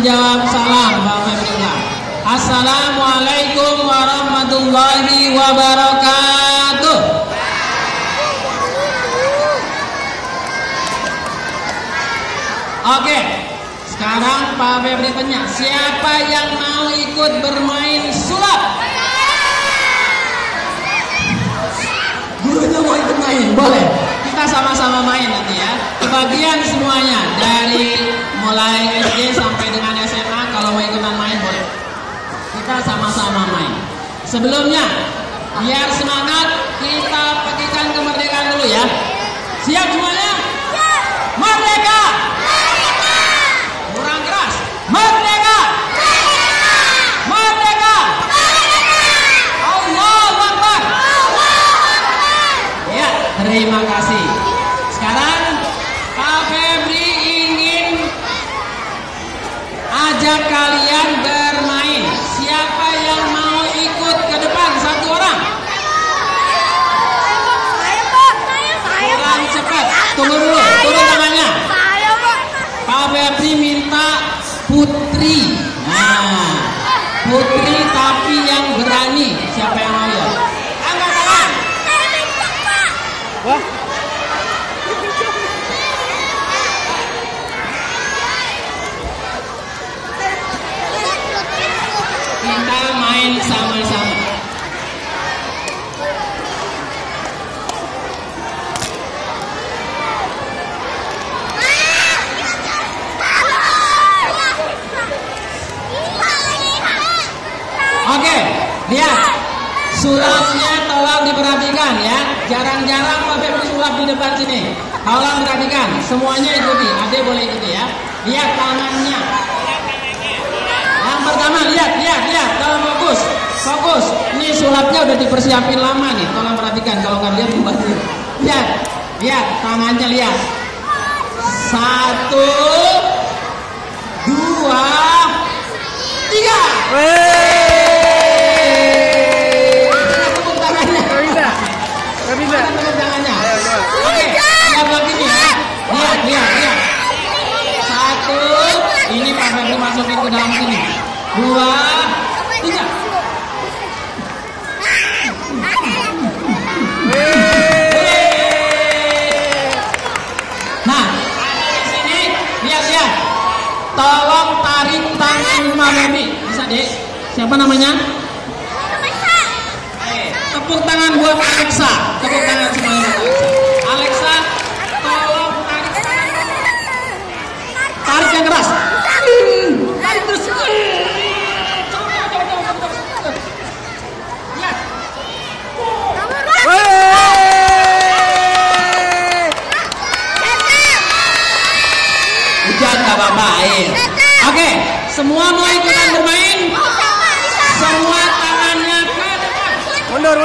menjawab salam Pak Febri. Assalamualaikum warahmatullahi wabarakatuh. Oke, sekarang Pak Febri tanya, siapa yang mau ikut bermain sulap? Gurunya mau ikut main, boleh. Kita sama-sama main nanti ya. Kebagian semuanya dari mulai SD sampai dengan SMA, kalau mau ikutan main boleh. Kita sama-sama main. Sebelumnya, biar semangat, kita petikan kemerdekaan dulu ya. Siap semuanya? Merdeka! Kurang keras. Merdeka! Merdeka! Allahu Akbar! Ya, terima kasih. Sekarang Pak Febri ingin ajak kalian bermain. Siapa yang mau ikut ke depan? Satu orang. Kurang cepat. Tunggu dulu, turun tangannya. Pak Febri minta putri. Nah, putri tapi yang berani. Siapa yang mau ya? Angkat tangan. Wah. Kita main sama-sama. Oke, lihat. Sulapnya tolong diperhatikan ya. Jarang-jarang Pak Febri sulap di depan sini. Tolong perhatikan, semuanya ikuti. Adek boleh ikuti ya. Lihat tangannya. Yang pertama, lihat. Tolong fokus. Fokus. Ini sulapnya udah dipersiapin lama nih. Tolong perhatikan, kalau nggak lihat mubazir. Lihat tangannya, lihat. 1, 2, 3. Tepuk tangannya. Nggak bisa. Tepuk tangannya. Oke, lihat lagi nih ya. Lihat. 1, ini Pak Febri masukin ke dalam sini. 2, 3. Nah, di sini lihat. Tolong tarik tangan Pak Febri. Bisa deh. Siapa namanya? Tepuk tangan buat Alexa. Tepuk tangan semuanya buat Alexa. Alexa, tolong tarik yang keras. Tarik terus. Hujan gak apa-apa. Oke, semua mau ikutan bermain? Semua tangannya ke depan. Mundur.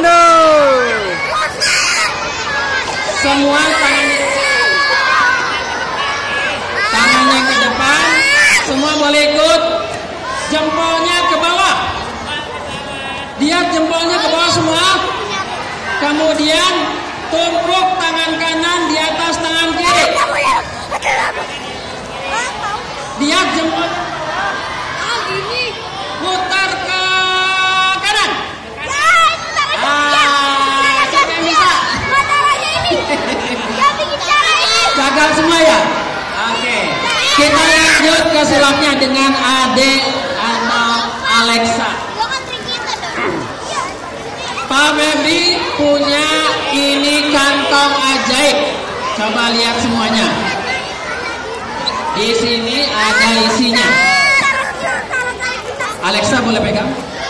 Semua tangannya ke depan. Semua boleh ikut. Jempolnya ke bawah. Lihat jempolnya ke bawah semua. Kemudian tumpuk tangan kanan di atas tangan kiri. Lihat jempol. Putar ke kanan. Siapa yang bisa? Gagal semua ya? Oke. Kita lanjut ke sulapnya dengan Ade atau Alexa. Pak Febri punya ini kantong ajaib. Coba lihat semuanya. Di sini ada isinya. Alexa boleh pegang?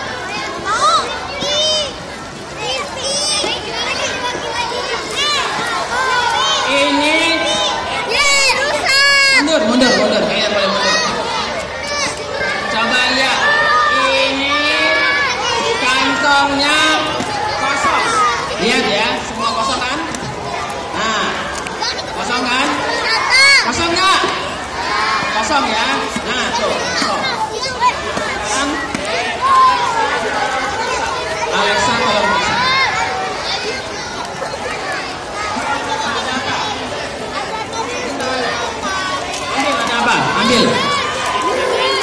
Ini mundur. Kayaknya boleh mundur. Coba lihat. Ini kantongnya kosong. Lihat ya, semua kosong kan? Nah, kosong kan? Kosong nggak? Kosong ya. Nah, tuh kosong. Alexa tolong bisa. Ambil, ada apa? Ambil.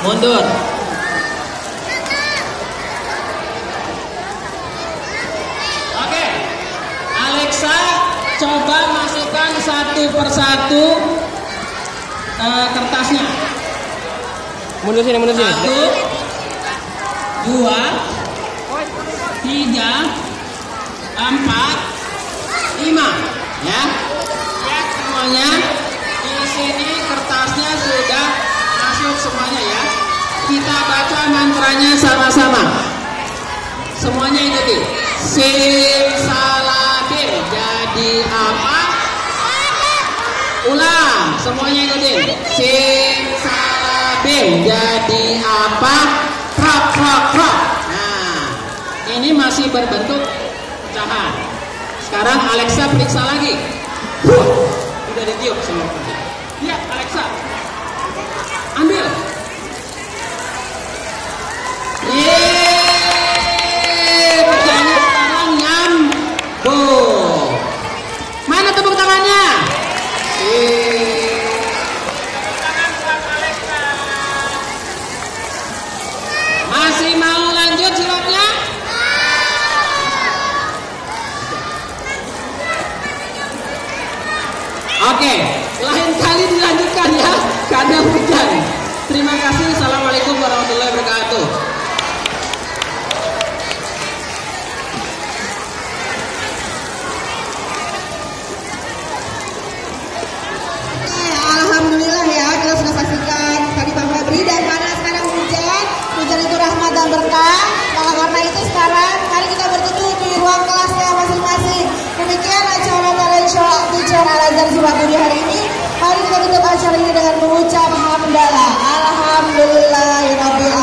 Mundur. Oke. Alexa, coba masukkan satu persatu kertasnya. Mundur sini, mundur sini. 1, 2, 3, 4, 5. Ya. Lihat semuanya. Di sini kertasnya sudah masuk semuanya ya. Kita baca mantranya sama-sama. Semuanya ikuti. Simsalabim jadi apa? Ulang. Semuanya ikuti. Simsalabim jadi apa? Krok krok krok. Nah, ini masih berbentuk pecahan. Sekarang Alexa periksa lagi. Udah ditiup semua. Lihat Alexa. Ambil. Yeay, pecahannya sekarang nyambung. Mana tepuk tangannya? Masih mau lanjut sulapnya? Oke, lain kali dilanjutkan ya, karena hujan. Terima kasih. Assalamualaikum warahmatullahi wabarakatuh. Alhamdulillah ya, kita sudah saksikan tadi Pak Febri dan mana sekarang hujan. Hujan itu rahmat dan berkah. Maka karena itu sekarang mari kita bertemu di ruang kelasnya masing-masing. Demikian acara talent show Teacher Al-Azhar Cibaduyut hari ini. Mari kita tutup acara ini dengan mengucap hamdalah. Alhamdulillahirabbil